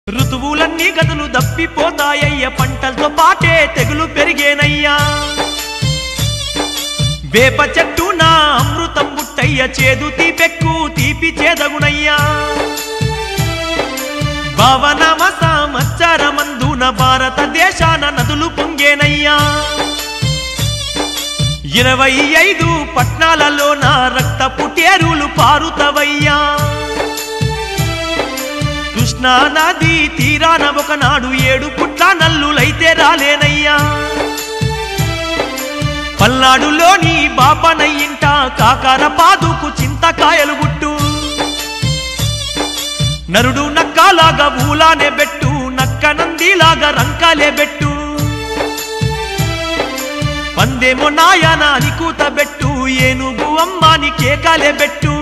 ఋతువులన్నీ గదులు దప్పిపోతాయ్య పంటలతో పాటే తెగులు పెరిగేనయ్యా వేప చెట్టు నా అమృతం బుట్టయ్య చేదు తీపెక్కు తీపి చేదగునయ్యా భావనామ సంవత్సరమందున భారతదేశాన నదులు పొంగేనయ్యా 25 పట్నాలలోన రక్తపు టేరులు పారుతవయ్యా కృష్ణా నది తీరాన ఒకనాడు 7 పుట్ల నల్లులైతే రాలేనయ్యా పల్నాడులోని బాపనయ్యింట కాకర పాదుకు చింతకాయలు గుట్టు నరుడు నక్కలాగా ఊలానే బెట్టు నక్క నందిలాగా రంకాలే బెట్టు పందేమో నాయన అని కూత బెట్టు ఏనుగు అమ్మాని కేకాలే బెట్టు